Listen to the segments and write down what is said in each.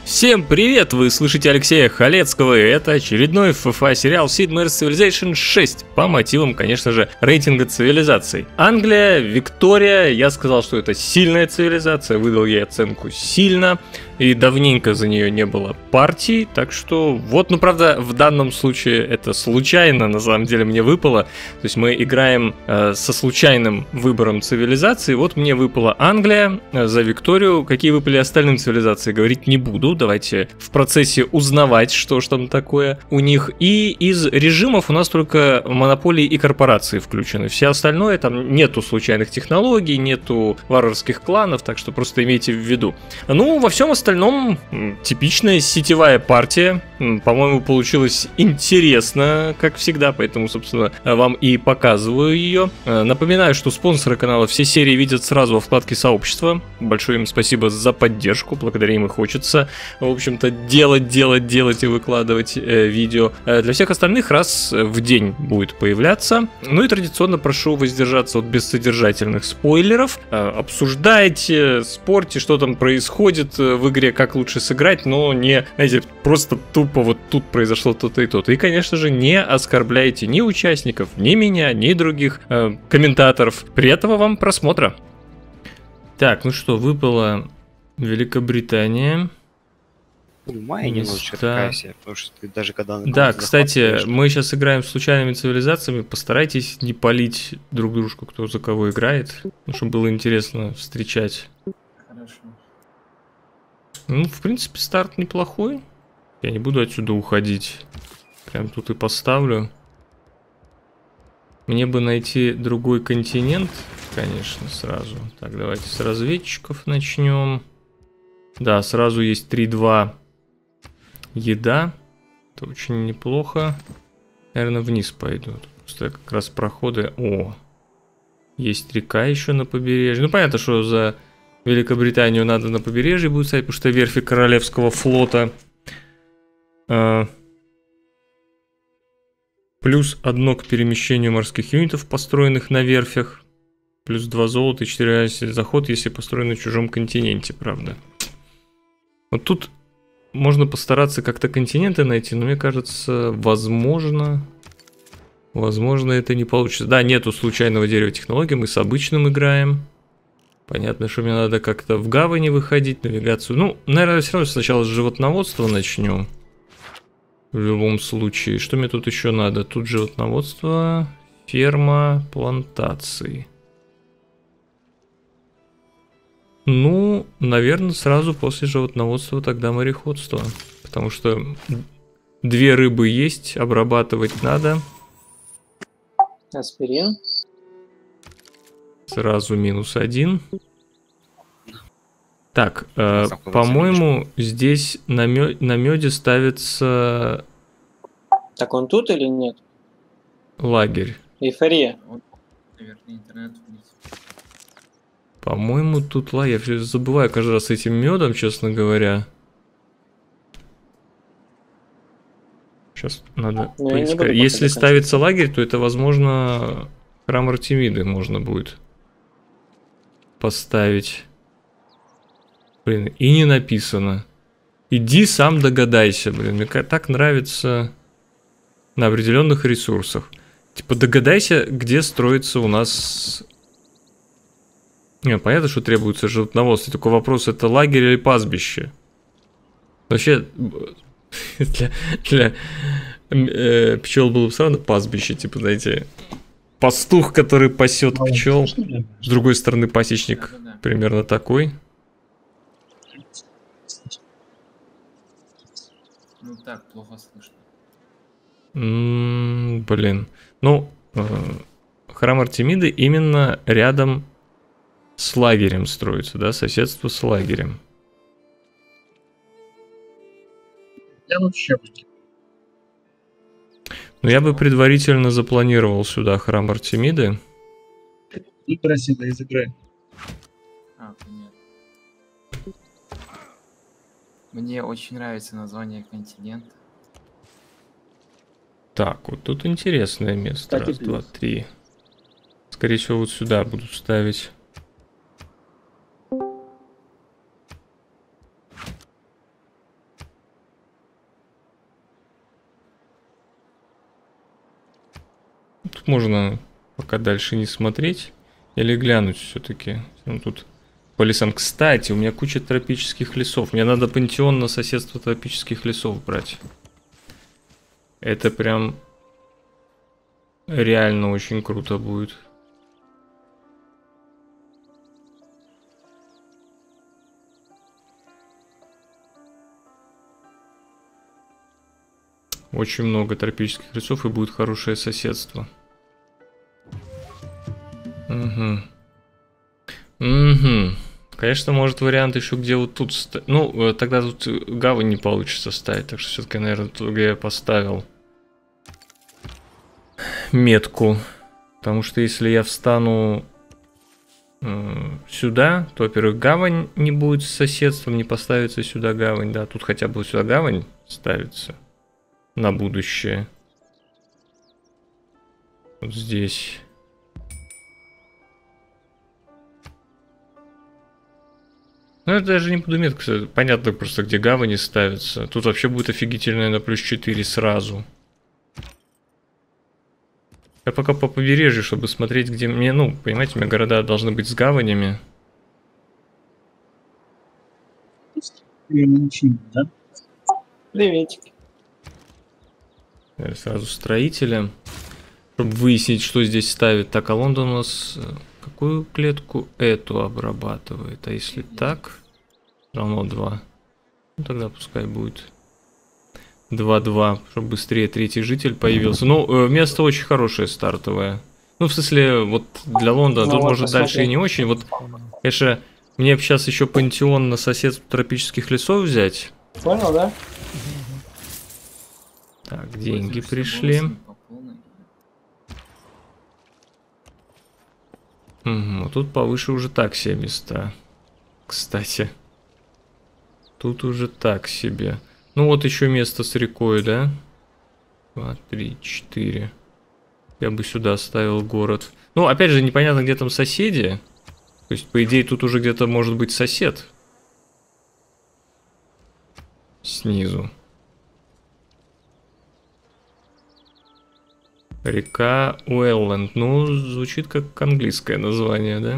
Всем привет! Вы слышите Алексея Халецкого, и это очередной ФФА сериал Sid Meier's Civilization 6 по мотивам, конечно же, рейтинга цивилизаций. Англия, Виктория, я сказал, что это сильная цивилизация, выдал ей оценку сильно, и давненько за нее не было партий, так что вот, ну правда, в данном случае это случайно, на самом деле мне выпало, то есть мы играем со случайным выбором цивилизации, вот мне выпала Англия, за Викторию, какие выпали остальным цивилизации, говорить не буду, давайте в процессе узнавать, что ж там такое у них, и из режимов у нас только монополии и корпорации включены, все остальное, там нету случайных технологий, нету варварских кланов, так что просто имейте в виду. Ну, во всем остальном типичная сетевая партия, по-моему, получилась интересно, как всегда, поэтому, собственно, вам и показываю ее. Напоминаю, что спонсоры канала все серии видят сразу во вкладке сообщества. Большое им спасибо за поддержку, благодаря им и хочется, в общем-то, делать и выкладывать видео. Для всех остальных раз в день будет появляться. Ну и традиционно прошу воздержаться от бессодержательных спойлеров. Обсуждайте, спорьте, что там происходит в игре, как лучше сыграть, но не, знаете, просто тупо вот тут произошло то-то и то-то. И, конечно же, не оскорбляйте ни участников, ни меня, ни других комментаторов. Приятного вам просмотра. Так, ну что, выпала Великобритания. Моя немножечко такая себе, потому что ты даже когда... Да, кстати, мы сейчас играем с случайными цивилизациями, постарайтесь не палить друг дружку, кто за кого играет, чтобы было интересно встречать. Хорошо. Ну, в принципе, старт неплохой. Я не буду отсюда уходить. Прям тут и поставлю. Мне бы найти другой континент, конечно, сразу. Так, давайте с разведчиков начнем. Да, сразу есть 3-2 еда. Это очень неплохо. Наверное, вниз пойду. Просто как раз проходы... О! Есть река еще на побережье. Ну, понятно, что за Великобританию надо на побережье будет ставить, потому что верфи Королевского флота. Плюс 1 к перемещению морских юнитов, построенных на верфях. Плюс 2 золота и 4 заход, если построен на чужом континенте, правда. Вот тут можно постараться как-то континенты найти, но мне кажется, возможно это не получится. Да, нету случайного дерева технологий, мы с обычным играем. Понятно, что мне надо как-то в гавани выходить, навигацию. Ну, наверное, все равно сначала с животноводства начнем. В любом случае. Что мне тут еще надо? Тут животноводство, ферма, плантации. Ну, наверное, сразу после животноводства тогда мореходство. Потому что 2 рыбы есть, обрабатывать надо. Аспирин. Сразу -1. Так, по-моему, здесь на меде ставится... Так он тут или нет? Лагерь. Эйфория. Наверное, интернет вниз. По-моему, тут лагерь. Я все забываю каждый раз с этим медом, честно говоря. Сейчас надо поискать. Если ставится лагерь, то это, возможно, храм Артемиды можно будет поставить. Блин, и не написано. Иди сам догадайся, блин. Мне так нравится на определенных ресурсах. Типа догадайся, где строится у нас... Не, понятно, что требуется животноводство. Только вопрос, это лагерь или пастбище? Вообще, для пчел было бы все равно пастбище. Типа, знаете, пастух, который пасет пчел. С другой стороны, пасечник примерно такой. Ну так, плохо слышно. Блин. Ну, храм Артемиды именно рядом с лагерем строится, да? Соседство с лагерем. Я вообще... Ну, я бы предварительно запланировал сюда храм Артемиды. И красиво из игры. А, понятно. Мне очень нравится название континента. Так, вот тут интересное место. Так и 1, 2, плюс. 3. Скорее всего, вот сюда буду ставить. тут можно пока дальше не смотреть. Или глянуть все-таки. Ну, тут по лесам. Кстати, у меня куча тропических лесов. Мне надо пантеон на соседство тропических лесов брать. Это прям реально очень круто будет. Очень много тропических лесов и будет хорошее соседство. Угу. Угу. Конечно, может вариант еще где вот тут ставить. Ну, тогда тут гавань не получится ставить. Так что все-таки, наверное, тут, где я поставил метку. Потому что если я встану сюда, то, во-первых, гавань не будет с соседством, не поставится сюда гавань. Да, тут хотя бы сюда гавань ставится. На будущее. Вот здесь. Ну, это даже не буду метку. Понятно просто, где гавани ставятся. Тут вообще будет офигительно, наверное, плюс 4 сразу. Я пока по побережью, чтобы смотреть, где мне... Ну, понимаете, у меня города должны быть с гаванями. Да? Приветик. Сразу строителя. Чтобы выяснить, что здесь ставит. Так, а Лондон у нас... Какую клетку? Эту обрабатывает. А если так, равно 2. Ну тогда пускай будет 2-2, чтобы быстрее третий житель появился. Ну, место очень хорошее стартовое. Ну, в смысле, вот для Лондона, Ну, тут вот может дальше и не очень. Вот, конечно, мне бы сейчас еще пантеон на соседство тропических лесов взять. Понял, да? Так, деньги пришли. Угу, тут повыше уже так себе места. Кстати. Тут уже так себе. Ну вот еще место с рекой, да? 2, 3, 4. Я бы сюда оставил город. Ну, опять же, непонятно, где там соседи. То есть, по идее, тут уже где-то может быть сосед. Снизу. Река Уэлленд. Ну, звучит как английское название, да?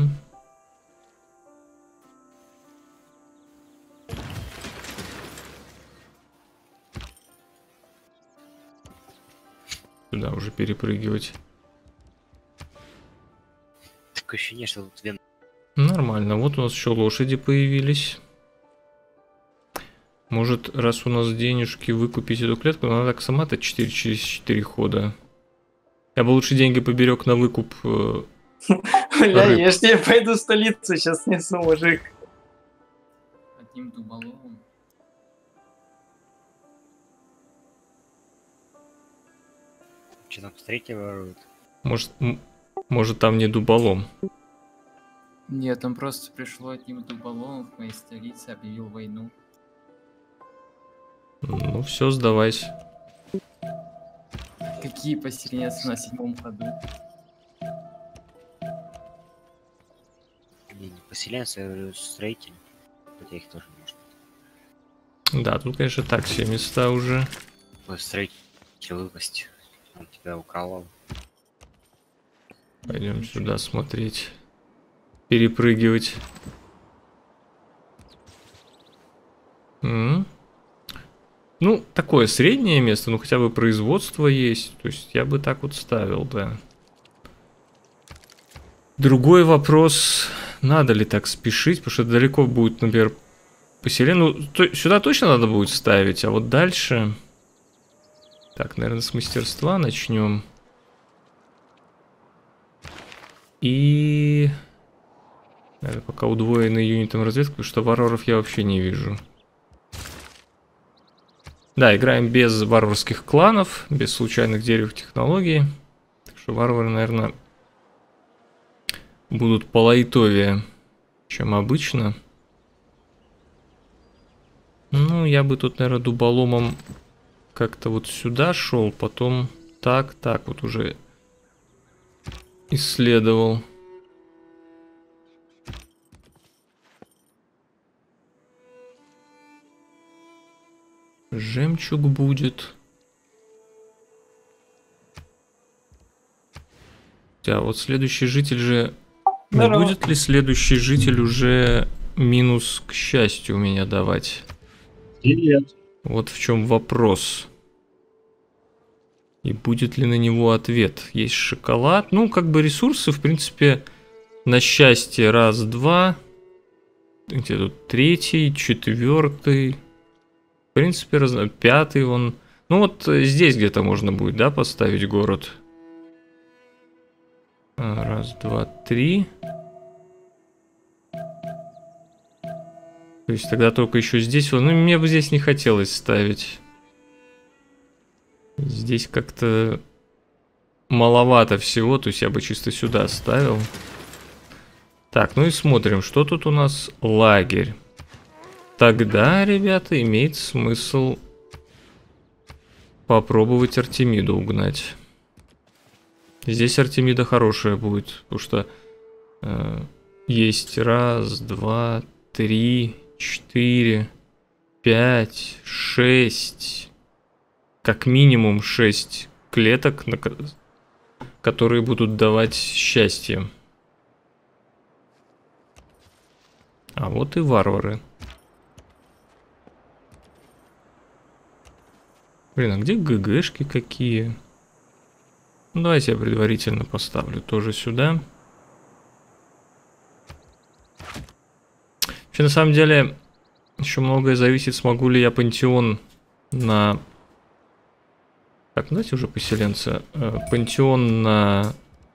Сюда уже перепрыгивать. Такое ощущение, что тут вен... Нормально. Вот у нас еще лошади появились. Может, раз у нас денежки выкупить эту клетку, надо так сама-то 4 через 4 хода. Я бы лучше деньги поберег на выкуп. Бля, я ж тебе пойду в столицу сейчас снесу, мужик. Одним дуболомом. Что там, посмотрите, воруют. Может там не дуболом. Нет, он просто пришел одним дуболомом в моей столице, объявил войну. Ну все, сдавайся. Какие поселенцы на 7-м ходу? Не поселенцы, я говорю, строители. Хотя их тоже можно. Да, тут, конечно, так все места уже. Ой, строитель выпасть. Он тебя уколол. Пойдем сюда смотреть. Перепрыгивать. Ну, такое среднее место, ну хотя бы производство есть. То есть я бы так вот ставил, да. Другой вопрос, надо ли так спешить, потому что далеко будет, например, поселение. Ну, сюда точно надо будет ставить, а вот дальше... Так, наверное, с мастерства начнем. И... Наверное, пока удвоенный юнитом разведки, потому что варваров я вообще не вижу. Да, играем без варварских кланов, без случайных деревьев технологий. Так что варвары, наверное, будут полайтовее, чем обычно. Ну, я бы тут, наверное, дуболомом как-то вот сюда шел, потом так вот уже исследовал. Жемчуг будет. А вот следующий житель же... Не Здорово. будет ли следующий житель уже минус к счастью у меня давать? Привет. Вот в чем вопрос. И будет ли на него ответ? Есть шоколад. Ну, как бы ресурсы, в принципе, на счастье. Раз, два. Где тут? Третий, четвертый. В принципе, пятый вон. Ну, вот здесь где-то можно будет, да, поставить город. Раз, два, три. То есть тогда только еще здесь. Ну, мне бы здесь не хотелось ставить. Здесь как-то маловато всего. То есть я бы чисто сюда ставил. Так, ну и смотрим, что тут у нас. Лагерь. Тогда, ребята, имеет смысл попробовать Артемиду угнать. Здесь Артемида хорошая будет, потому что есть раз, два, три, 4, 5, 6, как минимум 6 клеток, которые будут давать счастье. А вот и варвары. Блин, а где ГГшки какие? Ну, давайте я предварительно поставлю тоже сюда. Вообще, на самом деле, еще многое зависит, смогу ли я пантеон на... Так, давайте уже поселенца. Пантеон на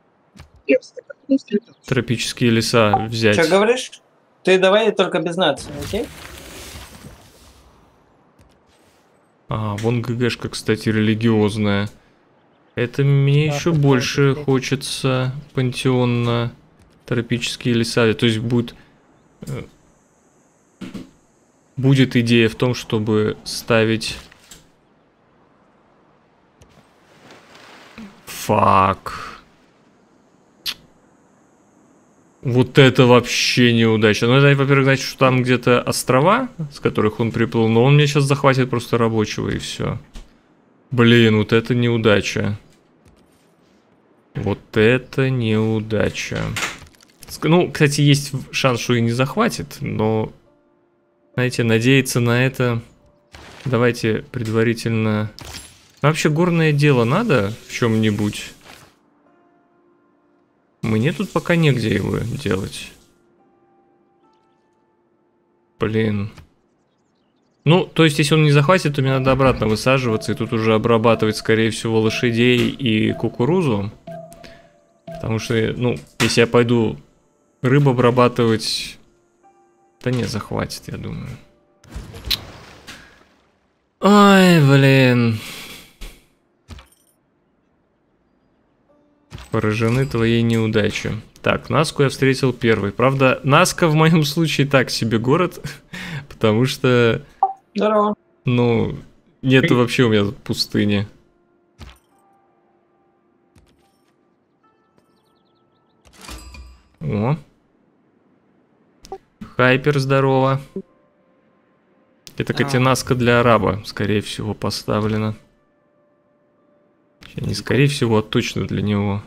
тропические леса взять. Что говоришь? Ты давай только без нации, окей? А, вон ГГшка, кстати, религиозная. Это мне Да, еще это больше окей. хочется пантеон на тропические леса. То есть будет идея в том, чтобы ставить... Фак. Вот это вообще неудача. Ну, это, во-первых, значит, что там где-то острова, с которых он приплыл, но он мне сейчас захватит просто рабочего и все. Блин, вот это неудача. Вот это неудача. Ну, кстати, есть шанс, что и не захватит, но, знаете, надеяться на это... Давайте предварительно... Вообще, горное дело надо в чем-нибудь? Мне тут пока негде его делать. Блин. Ну, то есть, если он не захватит, то мне надо обратно высаживаться. И тут уже обрабатывать, скорее всего, лошадей и кукурузу. Потому что, ну, если я пойду рыбу обрабатывать... Да не, захватит, я думаю. Ой, блин. Поражены твоей неудачей. Так, Наску я встретил первый. Правда, Наска в моем случае так себе город, потому что, Здорово. ну, нету вообще у меня тут пустыни. О. Хайпер, здорово. Это, кстати, Наска для араба, скорее всего, поставлена. Не скорее всего, а точно для него.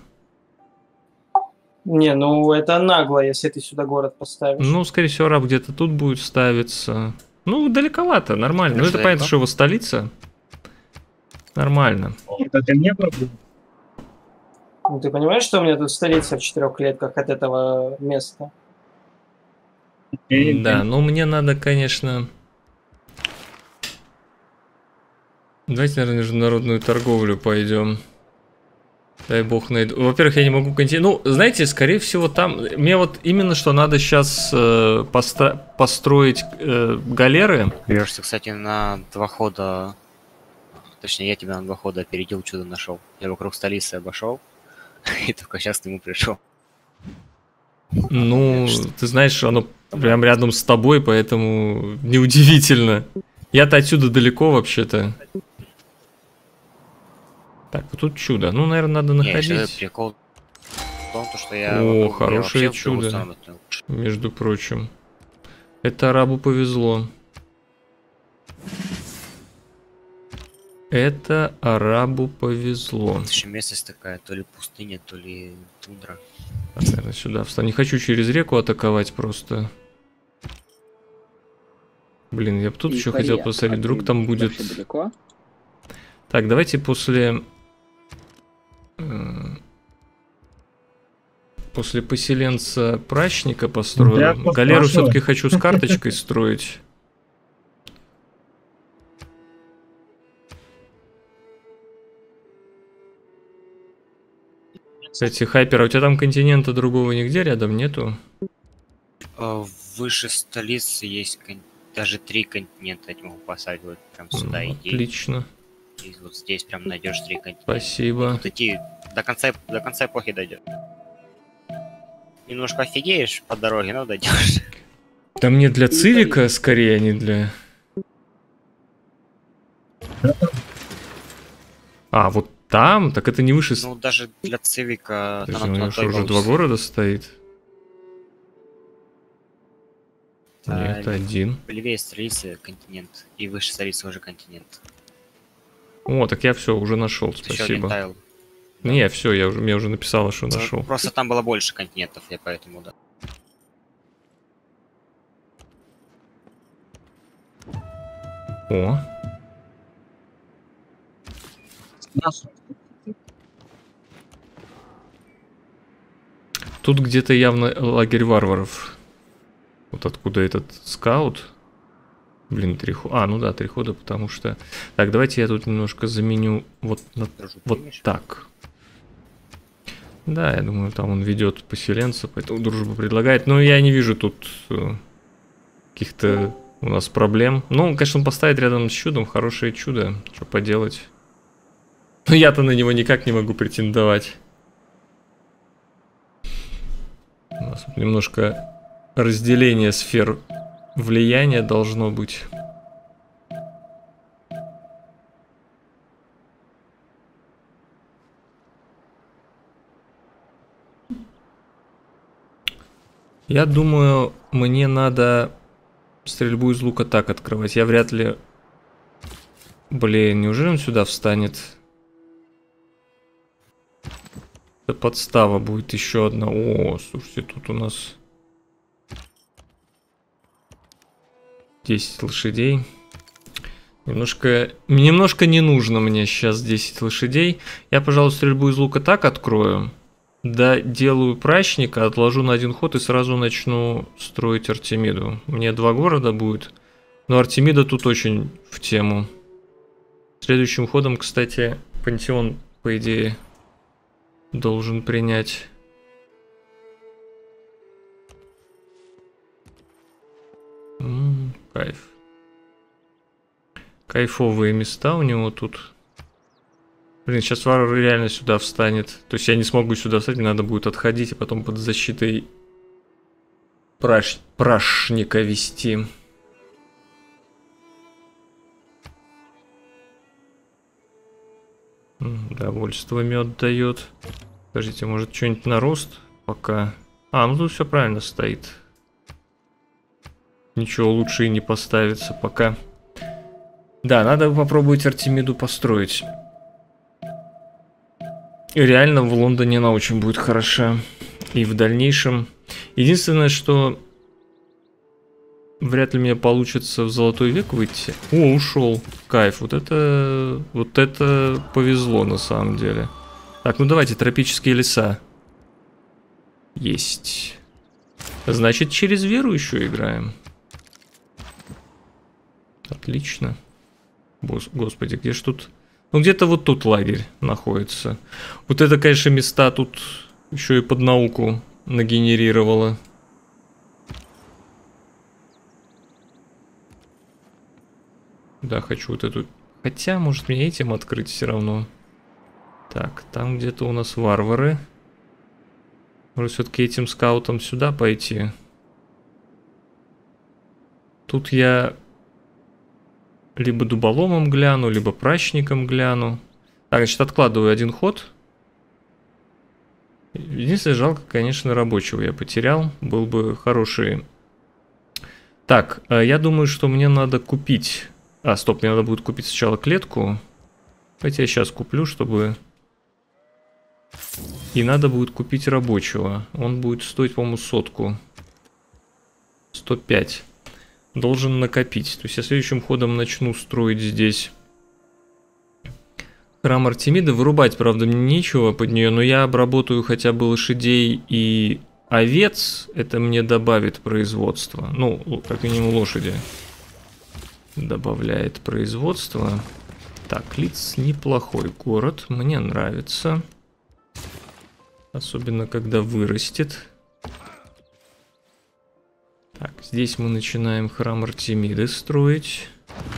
Не, ну это нагло, если ты сюда город поставишь. Ну, скорее всего, араб где-то тут будет ставиться. Ну, далековато, нормально. Ну, это Далеко? понятно, что его столица. Нормально. Это не проблема. Ну, ты понимаешь, что у меня тут столица в 4 клетках от этого места? Да, ну мне надо, конечно... Давайте, наверное, международную торговлю пойдем. Дай бог найду. Во-первых, я не могу континент. Ну, знаете, скорее всего, там... Мне вот именно что надо сейчас построить галеры. Берешься, кстати, на 2 хода. Точнее, я тебя на 2 хода опередил, чудо нашел. Я вокруг столицы обошел. И только сейчас к нему пришел. Ну, ты знаешь, оно прям рядом с тобой, поэтому неудивительно. Я-то отсюда далеко вообще-то. Так, вот тут чудо. Ну, наверное, надо находить. Нет, прикол в том, что я... О, хорошее чудо. Между прочим. Это арабу повезло. это арабу повезло. Это же местность такая, то ли пустыня, то ли тундра. Наверное, сюда встану. Не хочу через реку атаковать просто. Блин, я бы тут еще хотел посмотреть, вдруг там будет... Далеко? Так, давайте после поселенца прачника построю. Я Галеру поспрашиваю. все-таки хочу с карточкой строить. Кстати, Хайпер, а у тебя там континента другого нигде рядом нету? Выше столицы есть даже 3 континента, я тебе могу поставить вот прям сюда, Ну, иди. отлично. И вот здесь прям найдешь 3 континента. Спасибо. Вот идти до конца эпохи дойдет. Немножко офигеешь по дороге, но дойдешь. Да мне для цивика скорее, а не для... А, вот там? Так это не выше... Ну даже для цивика То есть на у него той что, уже получится. 2 города стоит? А, Нет, 1. Левее столицы континент, и выше столицы уже континент. О, так я все, уже нашел, Еще один спасибо. тайл. Не, все, мне уже написала, что нашел. Просто там было больше континентов, я поэтому, да. О, тут где-то явно лагерь варваров. Вот откуда этот скаут. Блин, 3 хода. А, ну да, 3 хода, потому что... Так, давайте я тут немножко заменю вот, Дружу, вот примешь? так. Да, я думаю, там он ведет поселенца, поэтому дружбу предлагает. Но я не вижу тут каких-то у нас проблем. Ну, конечно, он поставит рядом с чудом, хорошее чудо. Что поделать? Но я-то на него никак не могу претендовать. У нас тут немножко разделение сфер влияния должно быть. Я думаю, мне надо стрельбу из лука так открывать. Я вряд ли... Блин, неужели он сюда встанет? Это подстава будет еще одна. О, слушайте, тут у нас 10 лошадей. Немножко не нужно мне сейчас 10 лошадей. Я, пожалуй, стрельбу из лука так открою. Да, делаю прачника, отложу на 1 ход и сразу начну строить Артемиду. Мне 2 города будет. Но Артемида тут очень в тему. Следующим ходом, кстати, Пантеон, по идее, должен принять. Кайф. Кайфовые места у него тут. Блин, сейчас варвар реально сюда встанет. То есть я не смогу сюда встать, мне надо будет отходить, и потом под защитой прашника вести. Довольство мед дает. Подождите, может что-нибудь на рост пока? А, ну тут все правильно стоит. Ничего лучше и не поставится пока. Да, надо попробовать Артемиду построить. И реально в Лондоне она очень будет хороша. И в дальнейшем. Единственное, что вряд ли мне получится в Золотой век выйти. О, ушел. Кайф. Вот это повезло на самом деле. Так, ну давайте, тропические леса. Есть. Значит, через веру еще играем. Отлично. Господи, где ж тут... Ну, где-то вот тут лагерь находится. Вот это, конечно, места тут еще и под науку нагенерировало. Да, хочу вот эту... Хотя, может, мне этим открыть все равно. Так, там где-то у нас варвары. Может, все-таки этим скаутом сюда пойти? Тут я... либо дуболомом гляну, либо прачником гляну. Так, значит, откладываю 1 ход. Единственное, жалко, конечно, рабочего я потерял. Был бы хороший. Так, я думаю, что мне надо купить... А, стоп, мне надо будет купить сначала клетку. Хотя я сейчас куплю, чтобы... И надо будет купить рабочего. Он будет стоить, по-моему, 100. 105. Должен накопить. То есть я следующим ходом начну строить здесь храм Артемиды. Вырубать, правда, мне нечего под нее, но я обработаю хотя бы лошадей и овец. Это мне добавит производство. Ну, как минимум лошади добавляет производство. Так, Лидс неплохой город. Мне нравится. Особенно, когда вырастет. Так, здесь мы начинаем храм Артемиды строить.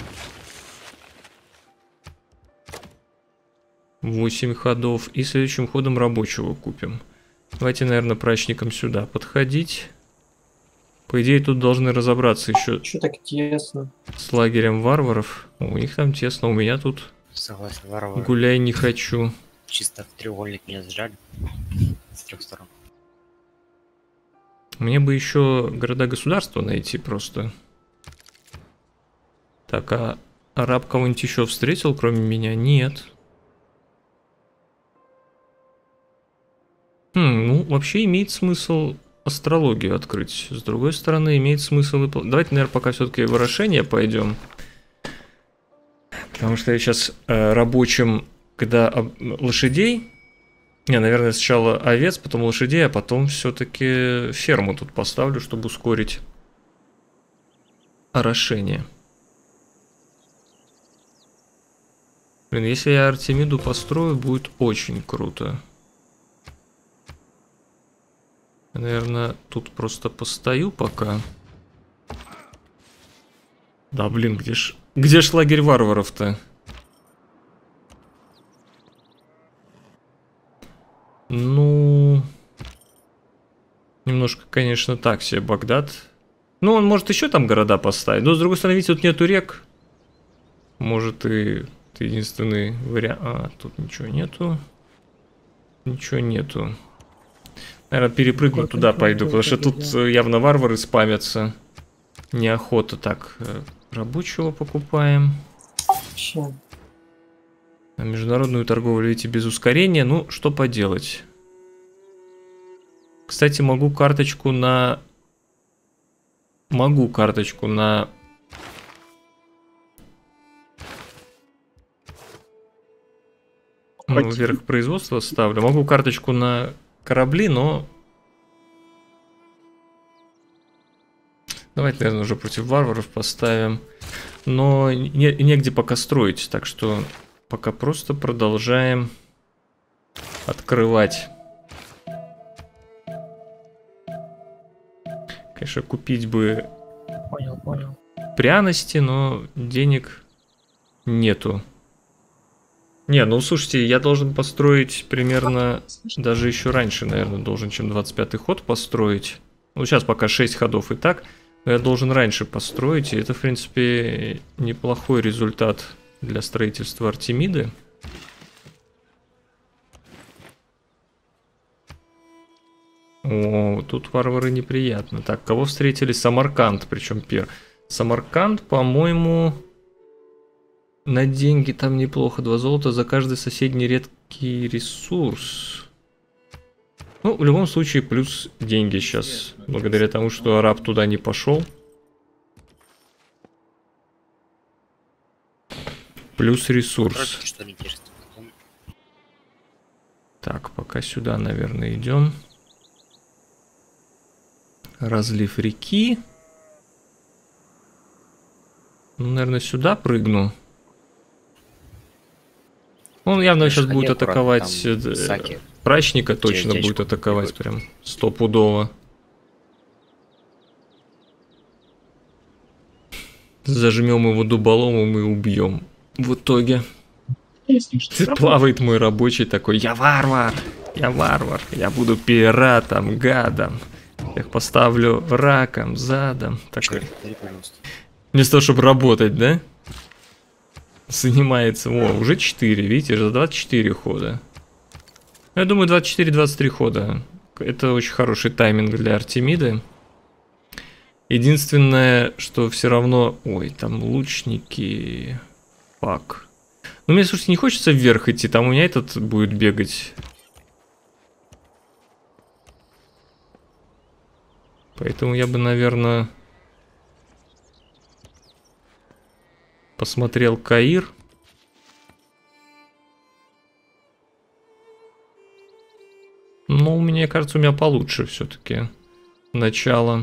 8 ходов. И следующим ходом рабочего купим. Давайте, наверное, прачникам сюда подходить. По идее, тут должны разобраться еще Что так тесно? с лагерем варваров. У них там тесно, у меня тут Согласен, варвары. гуляй не хочу. Чисто в треугольник меня сжали. С 3 сторон. Мне бы еще города-государства найти просто. Так, а араб кого-нибудь еще встретил, кроме меня? Нет. Ну, вообще имеет смысл астрологию открыть. С другой стороны, имеет смысл и... Давайте, наверное, пока все-таки в орошение пойдем. Потому что я сейчас рабочим, когда лошадей... Не, наверное, сначала овец, потом лошадей, а потом все-таки ферму тут поставлю, чтобы ускорить орошение. Блин, если я Артемиду построю, будет очень круто. Я, наверное, тут просто постою пока. Да, блин, где ж лагерь варваров-то? Ну... Немножко, конечно, так себе Багдад. Ну, он может еще там города поставить. Но, с другой стороны, видите, тут нету рек. Может, и это единственный вариант. А, тут ничего нету. Ничего нету. Наверное, перепрыгну туда пойду, потому что тут явно варвары спамятся. Неохота. Так, рабочего покупаем. Чем? А международную торговлю, видите, без ускорения. Ну, что поделать. Кстати, могу карточку на... Ну, вверх производства ставлю. Могу карточку на корабли, но... Давайте, наверное, уже против варваров поставим. Но негде пока строить, так что пока просто продолжаем открывать. Конечно, купить бы Понял. пряности, но денег нету. Не, ну слушайте, я должен построить примерно, даже еще раньше, наверное, должен, чем 25-й ход построить. Ну, сейчас пока 6 ходов и так, но я должен раньше построить, и это, в принципе, неплохой результат для строительства Артемиды. О, тут варвары неприятно. Так, кого встретили? Самарканд, причем Самарканд, по-моему... На деньги там неплохо. 2 золота за каждый соседний редкий ресурс. Ну, в любом случае, плюс деньги сейчас. Благодаря тому, что араб туда не пошел. Плюс ресурс. Так, пока сюда, наверное, идем. Разлив реки. Ну, наверное, сюда прыгну. Он явно сейчас будет атаковать прачника, точно будет атаковать прям стопудово. Зажмем его дуболомом и убьем. В итоге плавает мой рабочий такой: я варвар, я буду пиратом, гадом. Их поставлю раком, задом. Такой. Вместо того, чтобы работать, да? Занимается. О, уже 4, видите, за 24 хода. Я думаю, 24-23 хода. Это очень хороший тайминг для Артемиды. Единственное, что все равно... Ой, там лучники... Фак. Ну, мне, слушайте, не хочется вверх идти, там у меня этот будет бегать. Поэтому я бы, наверное, посмотрел Каир. Ну, мне кажется, у меня получше все-таки начало.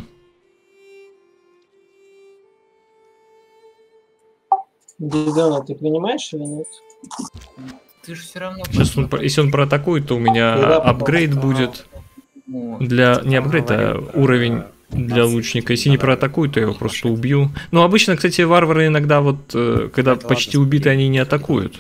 Дидона, ты понимаешь или нет? Ты же все равно... Сейчас если он проатакует, то у меня Когда апгрейд будет для... Не апгрейд, а уровень для лучника. Если не проатакует, то я его просто убью. Ну, обычно, кстати, варвары иногда вот, когда почти убиты, они не атакуют.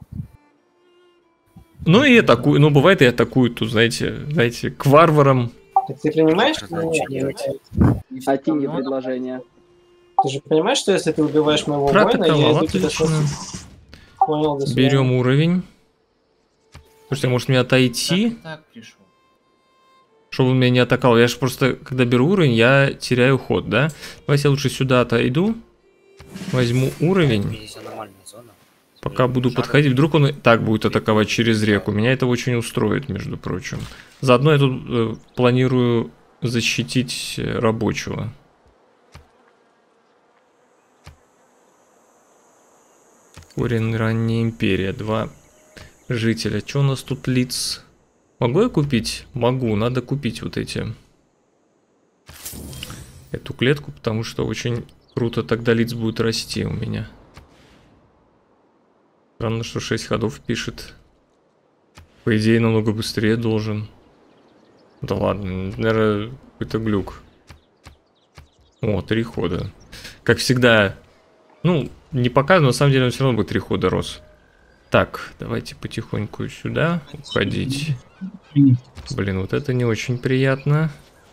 Ну и атакуют, ну бывает и атакуют, тут, знаете, к варварам. Так ты понимаешь, что А тени предложение. Ты же понимаешь, что если ты убиваешь моего воина, я Протаковал, иду тебя отлично. Понял, до свидания. Берем уровень. Слушайте, может мне отойти, Так пришел. чтобы он меня не атаковал? Я же просто, когда беру уровень, я теряю ход, да? Давайте я лучше сюда отойду. Возьму уровень. Здесь аномальная зона. Пока буду подходить, вдруг он и так будет атаковать через реку. Меня это очень устроит, между прочим. Заодно я тут планирую защитить рабочего. Корень ранняя империя. 2 жителя. Что у нас тут лиц? Могу я купить? Могу, надо купить вот эти. Эту клетку, потому что очень круто тогда лиц будет расти у меня. Странно, что 6 ходов пишет. По идее, намного быстрее должен. Да ладно, наверное, какой-то глюк. О, 3 хода. Как всегда, ну, не показано, на самом деле он все равно будет 3 хода рос. Так, давайте потихоньку сюда уходить. Блин, вот это не очень приятно.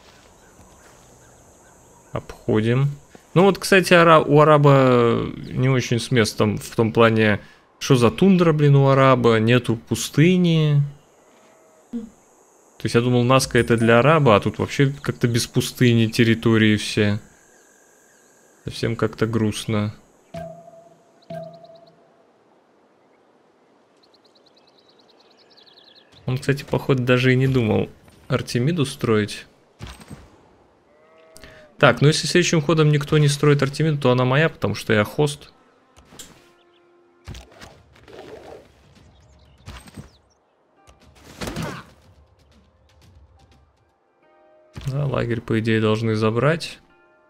Обходим. Ну вот, кстати, у араба не очень с местом в том плане, что за тундра, блин, у араба, нету пустыни. То есть я думал, Наска это для араба, а тут вообще как-то без пустыни территории все. Совсем как-то грустно. Он, кстати, походу даже и не думал Артемиду строить. Так, ну если следующим ходом никто не строит Артемиду, то она моя, потому что я хост. Да, лагерь, по идее, должны забрать.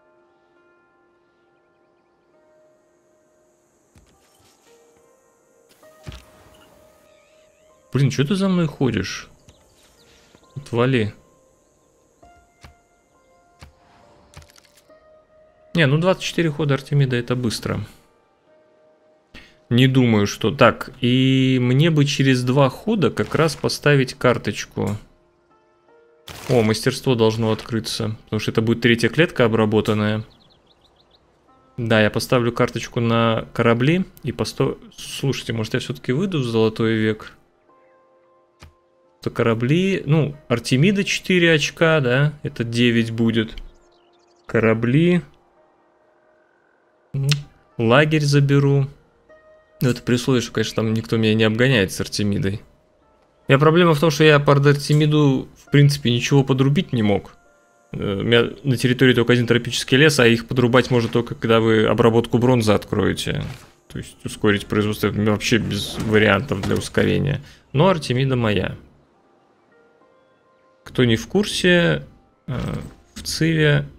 Блин, что ты за мной ходишь? Отвали. Не, ну 24 хода Артемида это быстро. Не думаю, что... Так, и мне бы через 2 хода как раз поставить карточку. О, мастерство должно открыться. Потому что это будет 3-я клетка обработанная. Да, я поставлю карточку на корабли. И Слушайте, может я все-таки выйду в Золотой век? То корабли... Ну, Артемида 4 очка, да? Это 9 будет. Корабли... Лагерь заберу. Ну, это при условии, что, конечно, там никто меня не обгоняет с Артемидой. Проблема в том, что я под Артемиду, в принципе, ничего подрубить не мог. У меня на территории только один тропический лес, а их подрубать можно только, когда вы обработку бронзы откроете. То есть ускорить производство вообще без вариантов для ускорения. Но Артемида моя. Кто не в курсе, в Циве...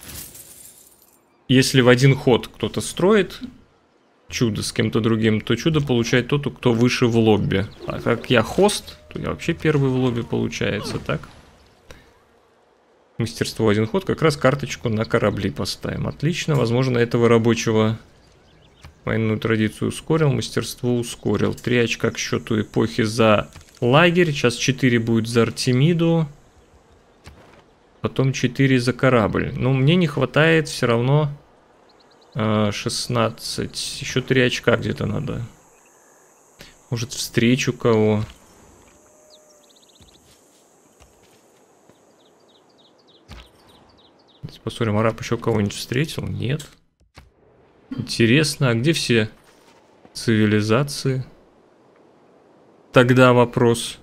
Если в один ход кто-то строит чудо с кем-то другим, то чудо получает тот, кто выше в лобби. А как я хост, то я вообще первый в лобби получается, так? Мастерство один ход, как раз карточку на корабли поставим. Отлично, возможно, этого рабочего военную традицию ускорил, мастерство ускорил. 3 очка к счету эпохи за лагерь, сейчас 4 будет за Артемиду. Потом 4 за корабль. Но мне не хватает все равно 16. Еще 3 очка где-то надо. Может, встречу кого. Давайте посмотрим, араб еще кого-нибудь встретил? Нет. Интересно, а где все цивилизации. Тогда вопрос.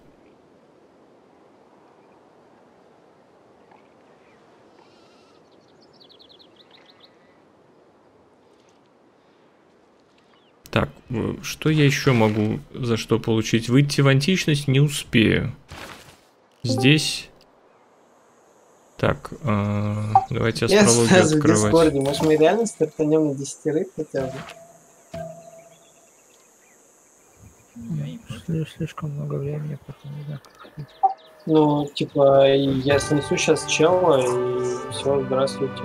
Так, что я еще могу за что получить? Выйти в античность не успею. Здесь... Так, давайте астрологию Я сразу в открывать. Дискорде. Может, мы реально стартанем на 10 хотя бы? Слишком много времени, потом не знаю, как ходить. Ну, типа, я снесу сейчас чела, и все, здравствуйте.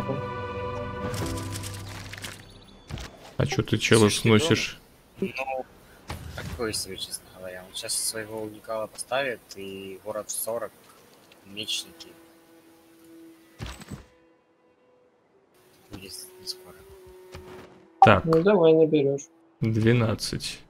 А что ты чела Слушай, сносишь? Ну, такое себе, честно говоря. Он сейчас своего уникала поставит, и город в 40, мечники. Будет не скоро. Так, Ну, давай наберешь. 12.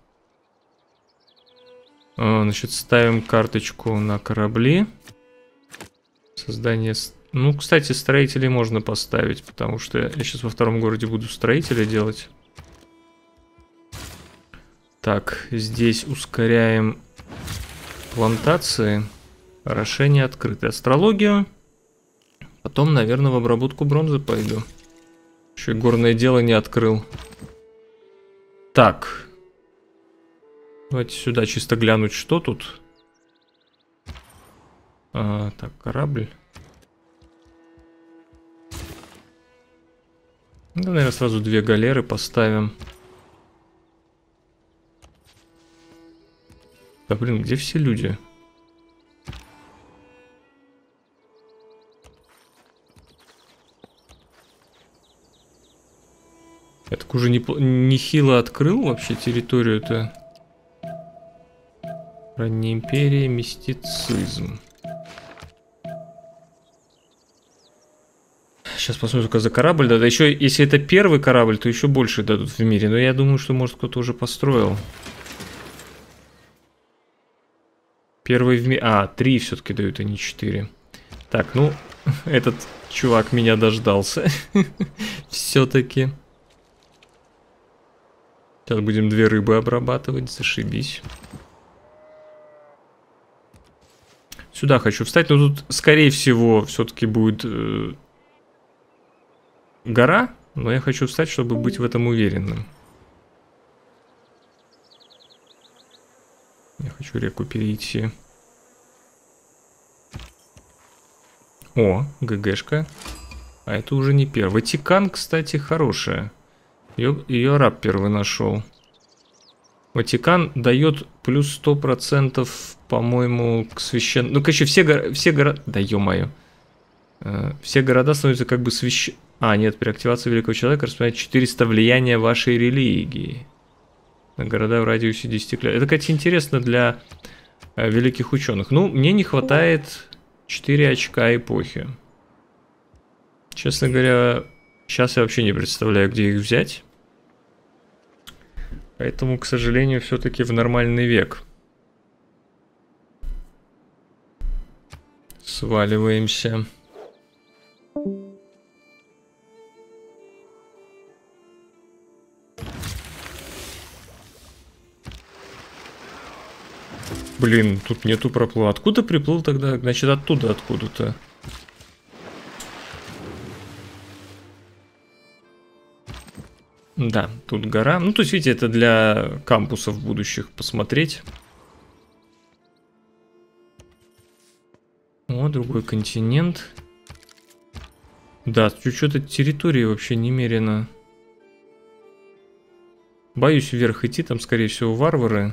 Значит, ставим карточку на корабли. Создание... Ну, кстати, строителей можно поставить, потому что я сейчас во втором городе буду строителя делать. Так, здесь ускоряем плантации. Орошение открыто. Астрологию. Потом, наверное, в обработку бронзы пойду. Еще и горное дело не открыл. Так. Давайте сюда чисто глянуть, что тут. Так, корабль. Ну, наверное, сразу 2 галеры поставим. Да блин, где все люди? Я так уже нехило открыл вообще территорию-то. Ранняя империя, мистицизм. Сейчас посмотрим только за корабль. Да, еще, если это первый корабль, то еще больше дадут в мире. Но я думаю, что, может, кто-то уже построил. Первый в мире... 3 все-таки дают, а не 4. Так, ну, этот чувак меня дождался. Все-таки. Сейчас будем 2 рыбы обрабатывать, зашибись. Сюда хочу встать, но тут, скорее всего, все-таки будет гора, но я хочу встать, чтобы быть в этом уверенным. Я хочу реку перейти. О, ГГшка. А это уже не первый. Ватикан, кстати, хорошая. Ее раб первый нашел. Ватикан дает плюс 100%, по-моему, к священному... Ну, короче, все города... Да ё-моё. Все города становятся как бы священными. Нет, при активации Великого Человека распространяет 400 влияния вашей религии. На города в радиусе 10 лет. Это, кстати, интересно для великих ученых. Ну, мне не хватает 4 очка эпохи. Честно говоря, сейчас я вообще не представляю, где их взять. Поэтому, к сожалению, все-таки в нормальный век. Сваливаемся. Блин, тут нету проплыва. Откуда приплыл тогда? Значит, оттуда откуда-то. Да, тут гора. Ну, то есть, видите, это для кампусов будущих посмотреть. О, другой континент. Да, что-то территории вообще немерено. Боюсь вверх идти, там, скорее всего, варвары.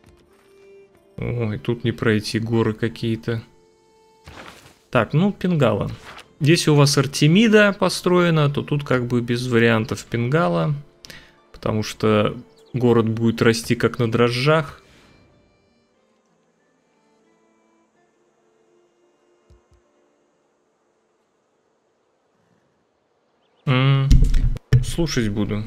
Ой, тут не пройти, горы какие-то. Так, ну, Пингала. Если у вас Артемида построена, то тут как бы без вариантов Пингала. Потому что город будет расти как на дрожжах. Слушать буду.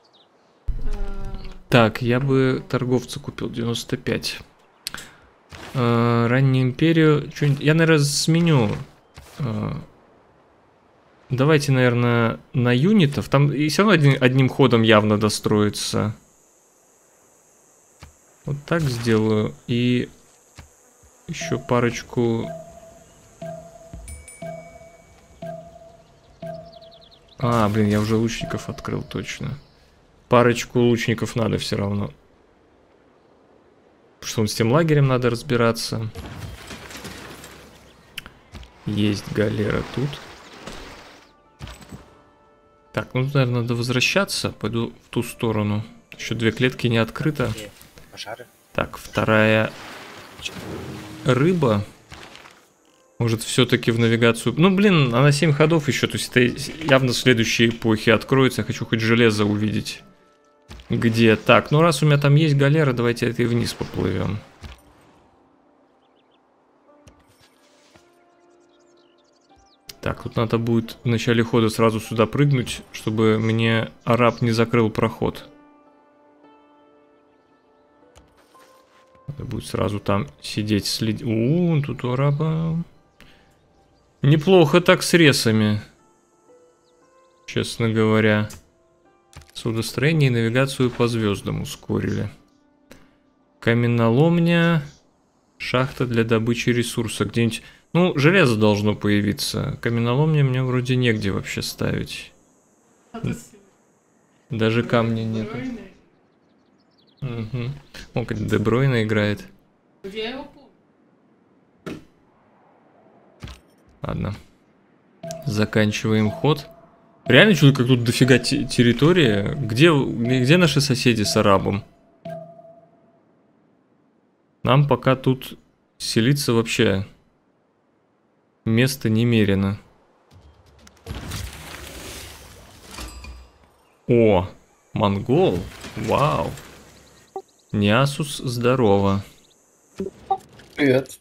Так, я бы торговца купил 95. Раннюю империю. Я, наверное, сменю. Давайте, наверное, на юнитов. Там и все равно одним ходом явно достроится. Вот так сделаю. И еще парочку... Блин, я уже лучников открыл, точно. Парочку лучников надо все равно. Потому что с тем лагерем надо разбираться. Есть галера тут. Так, ну, наверное, надо возвращаться. Пойду в ту сторону. Еще 2 клетки не открыто. Пожары. Так, вторая рыба. Может, все-таки в навигацию... Ну, блин, она 7 ходов еще. То есть это явно в следующей эпохе откроется. Я хочу хоть железо увидеть. Где? Так, ну раз у меня там есть галера, давайте это и вниз поплывем. Так, тут надо будет в начале хода сразу сюда прыгнуть, чтобы мне араб не закрыл проход. Надо будет сразу там сидеть, следить. Тут у араба... Неплохо так с ресами. Честно говоря. Судостроение и навигацию по звездам ускорили. Каменоломня. Шахта для добычи ресурса. Где-нибудь... Ну, железо должно появиться. Каменоломня мне вроде негде вообще ставить. Даже камня нет. Угу. О, как Де Бройне играет. Ладно. Заканчиваем ход. Реально чудо, как тут дофига территории. Где наши соседи с арабом? Нам пока тут селиться вообще место немерено. О, монгол. Вау. Ниасус, здорово. Привет.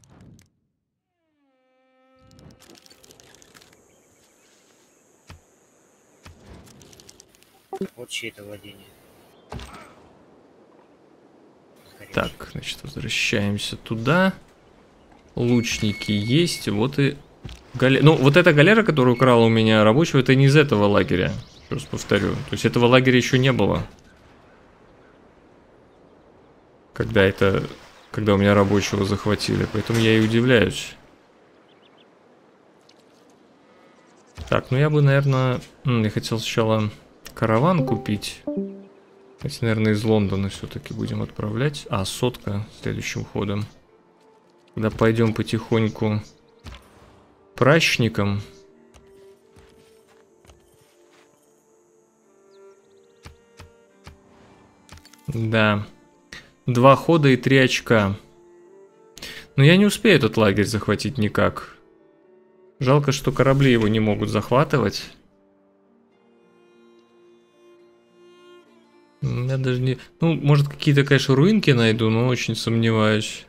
Вот чьи-то владения. Так, значит, возвращаемся туда. Лучники есть. Вот и галера. Ну, вот эта галера, которую украла у меня рабочего, это не из этого лагеря. Просто повторю. То есть этого лагеря еще не было. Когда у меня рабочего захватили. Поэтому я и удивляюсь. Так, ну я бы, наверное... Я хотел сначала караван купить. Давайте, наверное, из Лондона все-таки будем отправлять. Сотка следующим ходом. Когда пойдем потихоньку прачникам. Да. 2 хода и 3 очка. Но я не успею этот лагерь захватить никак. Жалко, что корабли его не могут захватывать. Я даже не... Ну, может, какие-то, конечно, руинки найду, но очень сомневаюсь.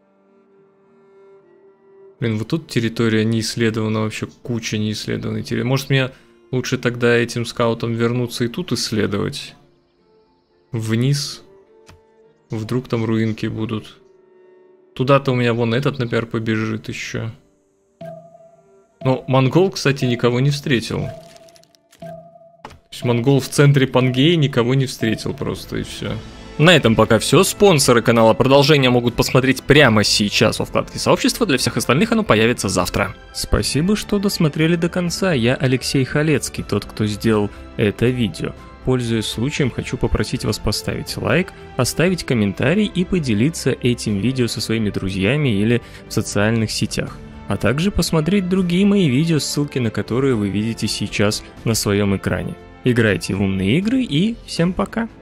Блин, вот тут территория не исследована, вообще куча неисследованной территории. Может, мне лучше тогда этим скаутам вернуться и тут исследовать? Вниз. Вдруг там руинки будут. Туда-то у меня вон этот, например, побежит еще. Но монгол, кстати, никого не встретил. То есть монгол в центре Пангеи никого не встретил просто, и все. На этом пока все. Спонсоры канала продолжения могут посмотреть прямо сейчас во вкладке сообщества. Для всех остальных оно появится завтра. Спасибо, что досмотрели до конца. Я Алексей Халецкий, тот, кто сделал это видео. Пользуясь случаем, хочу попросить вас поставить лайк, оставить комментарий и поделиться этим видео со своими друзьями или в социальных сетях. А также посмотреть другие мои видео, ссылки на которые вы видите сейчас на своем экране. Играйте в умные игры и всем пока!